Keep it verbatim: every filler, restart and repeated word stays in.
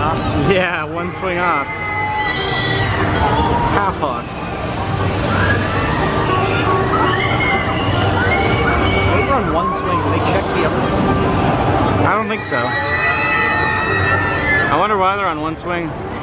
ops. Yeah, one swing ops. Half hawk. They run one swing, do they check the other swing? I don't think so. I wonder why they're on one swing.